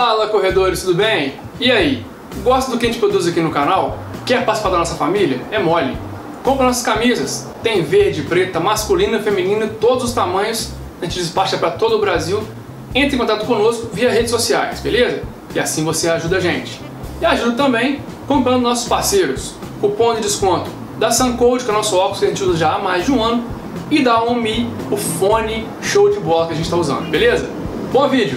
Fala, corredores, tudo bem? E aí, gosta do que a gente produz aqui no canal? Quer participar da nossa família? É mole. Compra nossas camisas, tem verde, preta, masculina, feminina, todos os tamanhos, a gente despacha para todo o Brasil. Entre em contato conosco via redes sociais, beleza? E assim você ajuda a gente. E ajuda também comprando nossos parceiros. Cupom de desconto da Suncode, que é o nosso óculos que a gente usa já há mais de um ano, e da OnMe, o fone show de bola que a gente está usando, beleza? Bom vídeo!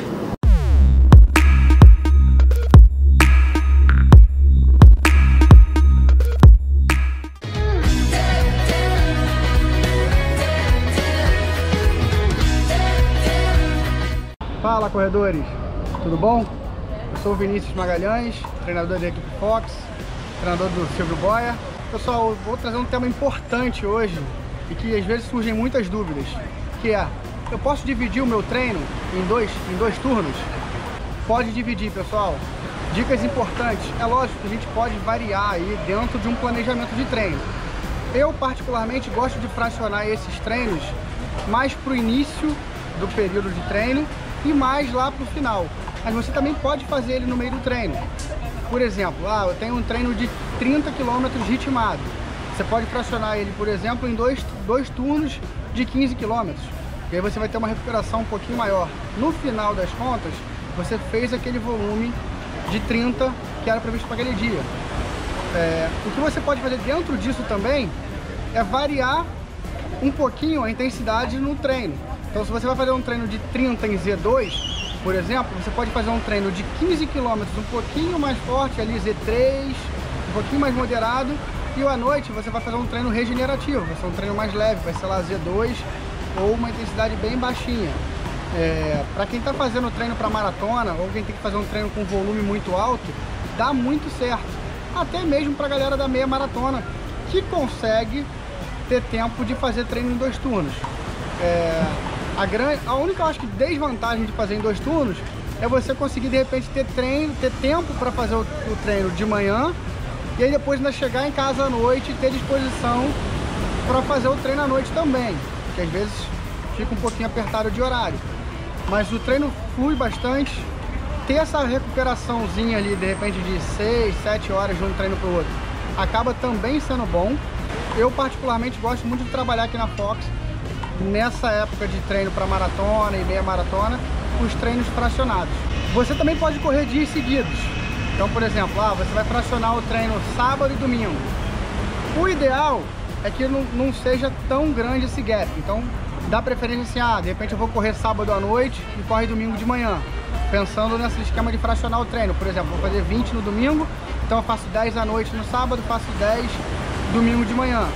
Fala, corredores, tudo bom? Eu sou o Vinícius Magalhães, treinador da equipe Fox, treinador do Silvio Boia. Pessoal, eu vou trazer um tema importante hoje e que às vezes surgem muitas dúvidas, que é: eu posso dividir o meu treino em dois turnos? Pode dividir, pessoal. Dicas importantes: é lógico que a gente pode variar aí dentro de um planejamento de treino. Eu particularmente gosto de fracionar esses treinos mais para o início do período de treino e mais lá para o final. Mas você também pode fazer ele no meio do treino. Por exemplo, eu tenho um treino de 30 km ritmado. Você pode fracionar ele, por exemplo, em dois turnos de 15 km. E aí você vai ter uma recuperação um pouquinho maior. No final das contas, você fez aquele volume de 30 que era previsto para aquele dia. O que você pode fazer dentro disso também é variar um pouquinho a intensidade no treino. Então, se você vai fazer um treino de 30 em Z2, por exemplo, você pode fazer um treino de 15 km um pouquinho mais forte, ali Z3, um pouquinho mais moderado, e à noite você vai fazer um treino regenerativo, vai ser um treino mais leve, vai ser lá Z2 ou uma intensidade bem baixinha. Para quem está fazendo treino para maratona, ou quem tem que fazer um treino com volume muito alto, dá muito certo. Até mesmo para a galera da meia maratona, que consegue ter tempo de fazer treino em 2 turnos. A única, eu acho que, desvantagem de fazer em 2 turnos é você conseguir de repente ter tempo para fazer o treino de manhã e aí depois ainda chegar em casa à noite e ter disposição para fazer o treino à noite também, que às vezes fica um pouquinho apertado de horário. Mas o treino flui bastante, ter essa recuperaçãozinha ali de repente de 6, 7 horas de um treino para o outro acaba também sendo bom. Eu particularmente gosto muito de trabalhar aqui na Fox nessa época de treino para maratona e meia maratona, os treinos fracionados. Você também pode correr dias seguidos. Então, por exemplo, você vai fracionar o treino sábado e domingo. O ideal é que não seja tão grande esse gap. Então, dá preferência assim, de repente eu vou correr sábado à noite e corre domingo de manhã. Pensando nesse esquema de fracionar o treino. Por exemplo, vou fazer 20 no domingo, então eu faço 10 à noite no sábado, faço 10 domingo de manhã.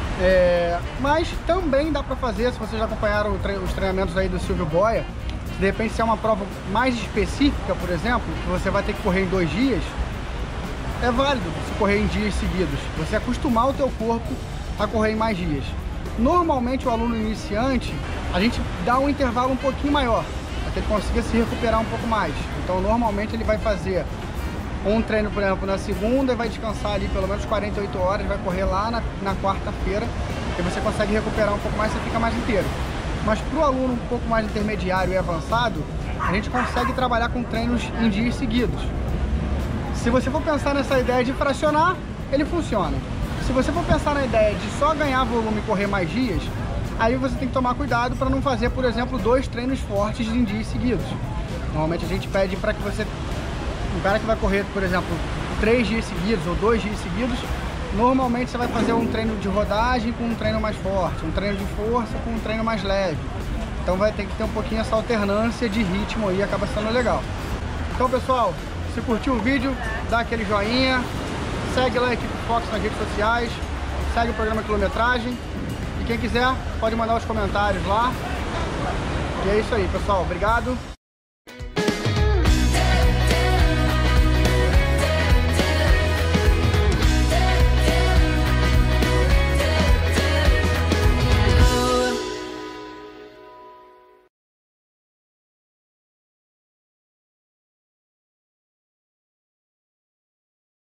Mas também dá para fazer, se vocês já acompanharam os treinamentos aí do Silvio Boia, de repente se é uma prova mais específica, por exemplo, que você vai ter que correr em 2 dias, é válido você correr em dias seguidos, você acostumar o teu corpo a correr em mais dias. Normalmente o aluno iniciante, a gente dá um intervalo um pouquinho maior, para que ele consiga se recuperar um pouco mais. Então normalmente ele vai fazer um treino, por exemplo, na segunda e vai descansar ali pelo menos 48 horas, vai correr lá na quarta-feira, e você consegue recuperar um pouco mais, você fica mais inteiro. Mas para o aluno um pouco mais intermediário e avançado, a gente consegue trabalhar com treinos em dias seguidos. Se você for pensar nessa ideia de fracionar, ele funciona. Se você for pensar na ideia de só ganhar volume e correr mais dias, aí você tem que tomar cuidado para não fazer, por exemplo, 2 treinos fortes em dias seguidos. Normalmente a gente pede para que você... Um cara que vai correr, por exemplo, 3 dias seguidos ou 2 dias seguidos, normalmente você vai fazer um treino de rodagem com um treino mais forte, um treino de força com um treino mais leve. Então vai ter que ter um pouquinho essa alternância de ritmo aí, acaba sendo legal. Então, pessoal, se curtiu o vídeo, dá aquele joinha, segue lá a equipe Fox nas redes sociais, segue o programa Quilometragem e quem quiser pode mandar os comentários lá. E é isso aí, pessoal. Obrigado.